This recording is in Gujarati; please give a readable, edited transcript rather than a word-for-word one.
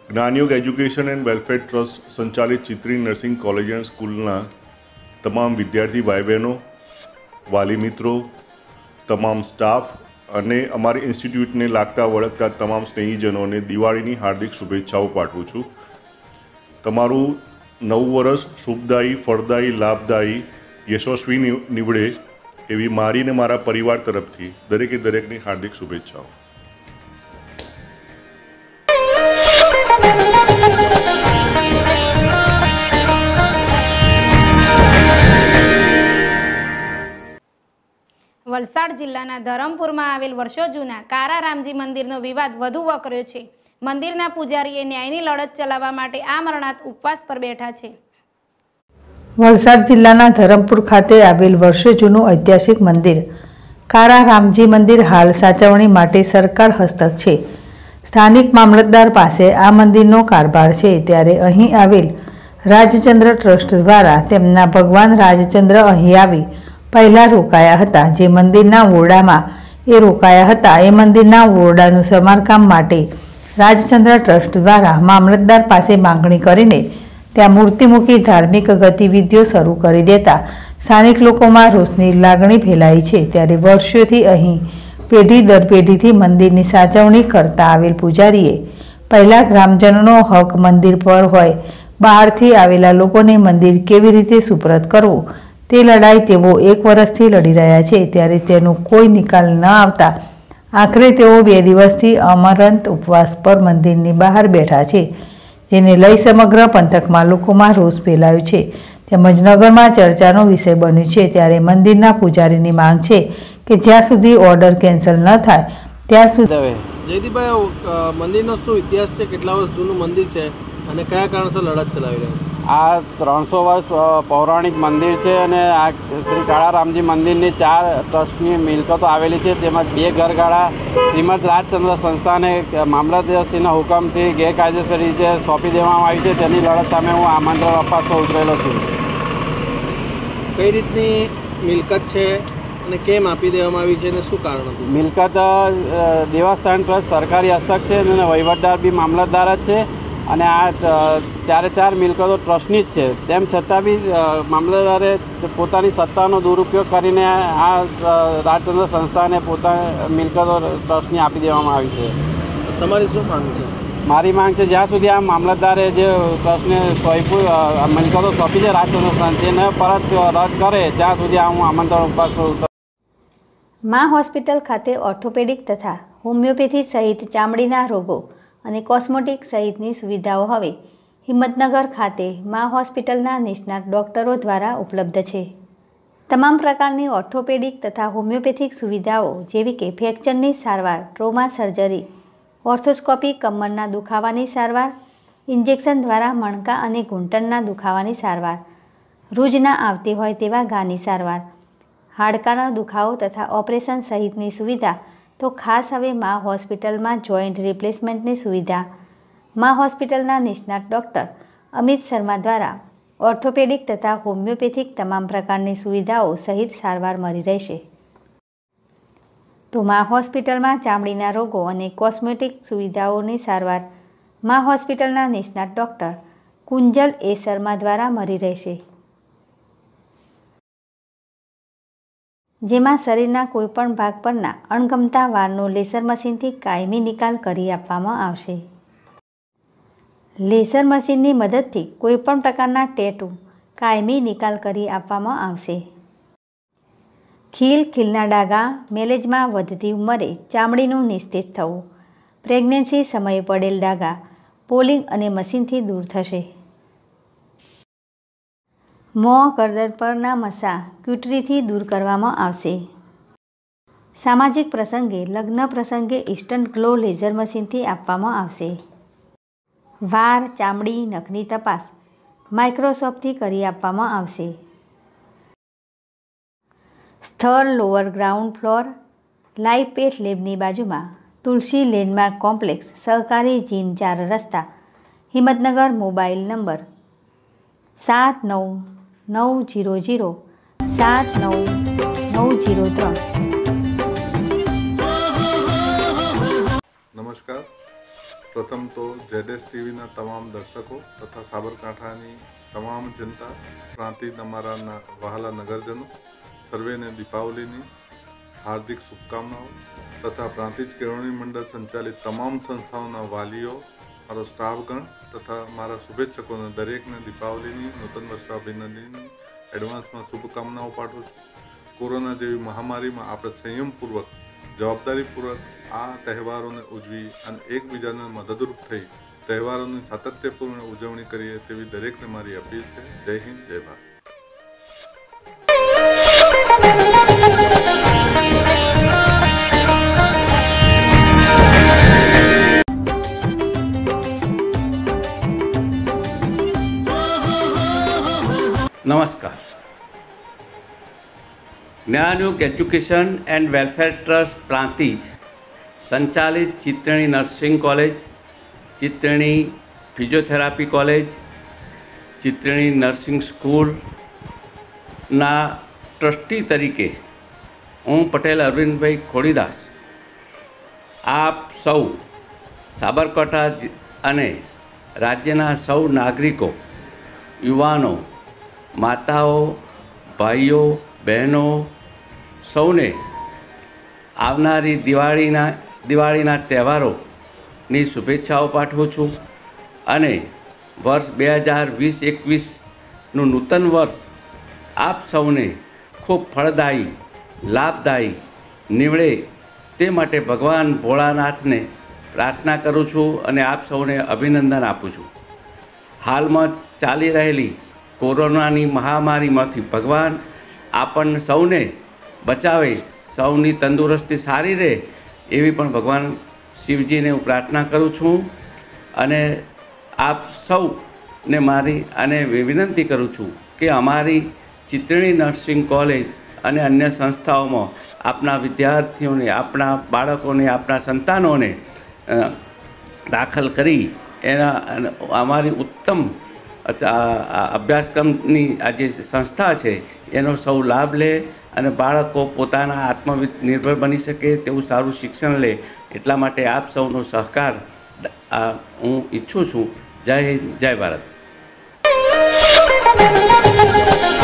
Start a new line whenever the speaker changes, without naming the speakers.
Gyanyog education and welfare trust સંચાલિત ચિત્રી નર્સિંગ કોલેજ એન્ડ સ્કૂલના તમામ વિદ્યાર્થી ભાઈ બહેનો, વાલી મિત્રો, તમામ સ્ટાફ અને અમારી ઇન્સ્ટિટ્યૂટને લાગતા વળગતા તમામ સ્નેહીજનોને દિવાળીની હાર્દિક શુભેચ્છાઓ પાઠવું છું। તમારું નવું વર્ષ શુભદાયી, ફળદાયી, લાભદાયી, યશસ્વી નીવડે એવી મારી ને મારા પરિવાર તરફથી દરેકની હાર્દિક શુભેચ્છાઓ।
વલસાડ જિલ્લાના ધરમપુરમાં આવેલ વર્ષો જૂના કારા રામજી મંદિરનો વિવાદ વધુ વકર્યો છે। મંદિરના પૂજારીએ ન્યાયની લડત ચલાવવા માટે આમરણાથ ઉપવાસ પર બેઠા છે।
વલસાડ જિલ્લાના ધરમપુર ખાતે આવેલ વર્ષો જૂનું ઐતિહાસિક મંદિર કારા રામજી મંદિર હાલ સાચવણી માટે સરકાર હસ્તક છે। સ્થાનિક મામલતદાર પાસે આ મંદિરનો કારભાર છે, ત્યારે અહીં આવેલ રાજચંદ્ર ટ્રસ્ટ દ્વારા તેમના ભગવાન રાજચંદ્ર અહીં આવી પહેલા રોકાયા હતા। જે મંદિરના ઓરડામાં એ રોકાયા હતા, એ મંદિરના ઓરડાનું સમારકામ માટે રાજચંદ્ર ટ્રસ્ટ દ્વારા મામલતદાર પાસે માંગણી કરીને ત્યાં મૂર્તિ મૂકી ધાર્મિક ગતિવિધિઓ શરૂ કરી દેતા સ્થાનિક લોકોમાં રોષની લાગણી ફેલાઈ છે। ત્યારે વર્ષોથી અહીં પેઢી દર પેઢીથી મંદિરની સાચવણી કરતા આવેલ પૂજારીએ પહેલા ગ્રામજનોનો હક મંદિર પર હોય, બહારથી આવેલા લોકોને મંદિર કેવી રીતે સુપરત કરવું તે લડાઈ તેઓ 1 વર્ષથી લડી રહ્યા છે। ત્યારે તેનો કોઈ નિકાલ ન આવતા આખરે તેઓ 2 દિવસથી અમરંત ઉપવાસ પર મંદિરની બહાર બેઠા છે, જેને લઈ સમગ્ર પંથકમાં લોકોમાં રોષ ફેલાયો છે તેમજ નગરમાં ચર્ચાનો વિષય બન્યો છે। ત્યારે મંદિરના પૂજારીની માંગ છે કે જ્યાં સુધી ઓર્ડર કેન્સલ ન થાય ત્યાં સુધી।
જયદીપભાઈ, મંદિરનો શું ઇતિહાસ છે? કેટલા વર્ષ જૂનું મંદિર છે અને કયા કારણસર લડત ચલાવી રહ્યા છે?
આ 300 વર્ષ પૌરાણિક મંદિર છે અને આ શ્રી કાળા રામજી મંદિરની 4 ટ્રસ્ટની મિલકતો આવેલી છે, તેમજ 2 ઘરગાળા શ્રીમદ રાજચંદ્ર સંસ્થાને મામલતદારશ્રીના હુકમથી ગેરકાયદેસર રીતે સોંપી દેવામાં આવી છે। તેની લડત સામે હું આમંત્રણ આપવા તો ઉતરેલો છું।
કઈ રીતની મિલકત છે અને કેમ આપી દેવામાં આવી છે અને શું કારણ હતું?
મિલકત દેવસ્થાન ટ્રસ્ટ સરકારી હસ્તક છે અને વહીવટદાર બી મામલતદાર જ છે અને આ 4 મિલકતો ટ્રસ્ટની જ છે। તેમ છતાં બી મામલતદારે પોતાની સત્તાનો દુરુપયોગ કરીને આ રાજચંદ્ર સંસ્થાને પોતાની મિલકતો ટ્રસ્ટની આપી દેવામાં આવી છે।
તમારી શું માંગ છે?
મારી માંગ છે જ્યાં સુધી આ મામલતદારે જે ટ્રસ્ટને મિલકતો સોંપી છે રાજચંદ્ર સંસ્થા તેને પરત રદ કરે ત્યાં સુધી આ હું આમંત્રણ ઉપવાસ પર
મા હોસ્પિટલ ખાતે ઓર્થોપેડિક તથા હોમિયોપેથી સહિત ચામડીના રોગો અને કોસ્મેટિક સહિતની સુવિધાઓ હવે હિંમતનગર ખાતે મા હોસ્પિટલના નિષ્ણાત ડૉક્ટરો દ્વારા ઉપલબ્ધ છે। તમામ પ્રકારની ઓર્થોપેડિક તથા હોમિયોપેથિક સુવિધાઓ જેવી કે ફ્રેક્ચરની સારવાર, ટ્રોમા સર્જરી, ઓર્થોસ્કોપી, કમરના દુખાવાની સારવાર, ઇન્જેક્શન દ્વારા મણકા અને ઘૂંટણના દુખાવાની સારવાર, રૂજ ના આવતી હોય તેવા ઘાની સારવાર, હાડકાનો દુખાવો તથા ઓપરેશન સહિતની સુવિધા તો ખાસ હવે મા હોસ્પિટલમાં જોઈન્ટ રિપ્લેસમેન્ટની સુવિધા મા હોસ્પિટલના નિષ્ણાત ડૉક્ટર અમિત શર્મા દ્વારા ઓર્થોપેડિક તથા હોમિયોપેથિક તમામ પ્રકારની સુવિધાઓ સહિત સારવાર મળી રહેશે। તો મા હોસ્પિટલમાં ચામડીના રોગો અને કોસ્મેટિક સુવિધાઓની સારવાર મા હોસ્પિટલના નિષ્ણાત ડૉક્ટર કુંજલ એ શર્મા દ્વારા મળી રહેશે, જેમાં શરીરના કોઈપણ ભાગ પરના અણગમતા વાળનો લેસર મશીનથી કાયમી નિકાલ કરી આપવામાં આવશે। લેસર મશીનની મદદથી કોઈપણ પ્રકારના ટેટુ કાયમી નિકાલ કરી આપવામાં આવશે। ખીલના ડાઘા, મેલેજમાં વધતી ઉંમરે ચામડીનું નિસ્તેજ થવું, પ્રેગ્નન્સી સમયે પડેલ ડાઘા પોલિંગ અને મશીનથી દૂર થશે। મોં, ગરદન પરના મસા ક્યુટરીથી દૂર કરવામાં આવશે। સામાજિક પ્રસંગે, લગ્ન પ્રસંગે ઇન્સ્ટન્ટ ગ્લો લેઝર મશીનથી આપવામાં આવશે। વાળ, ચામડી, નખની તપાસ માઇક્રોસ્કોપથી કરી આપવામાં આવશે। સ્થળ lower ground floor, Live Path લેબની બાજુમાં તુલસી લેન્ડમાર્ક કોમ્પ્લેક્સ, સહકારી જીન 4 રસ્તા, હિંમતનગર। Mobile number 7990079903।
નમસ્કાર। સૌપ્રથમ તો ZS ટીવીના તમામ દર્શકો તથા સાબરકાંઠાની તમામ જનતા પ્રાંતિજ અમારા વહાલા નગરજનો સર્વેને દીપાવલીની હાર્દિક શુભકામનાઓ તથા પ્રાંતિજ કેળવણી મંડળ સંચાલિત તમામ સંસ્થાઓના વાલીઓ, મારો સ્ટાફગણ તથા મારા શુભેચ્છકોને દરેકને દીપાવલીની નૂતન વર્ષાભિનંદનની એડવાન્સમાં શુભકામનાઓ પાઠવું છું. કોરોના જેવી મહામારીમાં આપણે સંયમપૂર્વક, જવાબદારીપૂર્વક આ તહેવારોને ઉજવી અને એકબીજાને મદદરૂપ થઈ તહેવારોની સાતત્યપૂર્ણ ઉજવણી કરીએ તેવી દરેકને મારી અપીલ છે. જય હિન્દ, જય ભારત.
નમસ્કાર. Gyanyug education and welfare trust Prantij સંચાલિત Chitrani nursing college, Chitrani physiotherapy college, Chitrani nursing સ્કૂલના ટ્રસ્ટી તરીકે હું પટેલ અરવિંદભાઈ ખોડીદાસ આપ સૌ સાબરકાંઠા અને રાજ્યના સૌ નાગરિકો, યુવાનો, માતાઓ, ભાઈઓ, બહેનો સૌને આવનારી દિવાળીના તહેવારોની શુભેચ્છાઓ પાઠવું છું અને વર્ષ 2020-21નું નૂતન વર્ષ આપ સૌને ખૂબ ફળદાયી, લાભદાયી નીવડે તે માટે ભગવાન ભોળાનાથને પ્રાર્થના કરું છું અને આપ સૌને અભિનંદન આપું છું. હાલમાં ચાલી રહેલી કોરોનાની મહામારીમાંથી ભગવાન આપણને સૌને બચાવે, સૌની તંદુરસ્તી સારી રહે એવી પણ ભગવાન શિવજીને હું પ્રાર્થના કરું છું અને આપ સૌને મારી અને વિનંતી કરું છું કે અમારી ચિત્રણી નર્સિંગ કોલેજ અને અન્ય સંસ્થાઓમાં આપણા વિદ્યાર્થીઓને, આપણા બાળકોને, આપણા સંતાનોને દાખલ કરી એના અમારી ઉત્તમ અભ્યાસક્રમની આ જે સંસ્થા છે એનો સૌ લાભ લે અને બાળકો પોતાના આત્મનિર્ભર બની શકે તેવું સારું શિક્ષણ લે એટલા માટે આપ સૌનો સહકાર હું ઈચ્છું છું. જય હિન્દ, જય ભારત.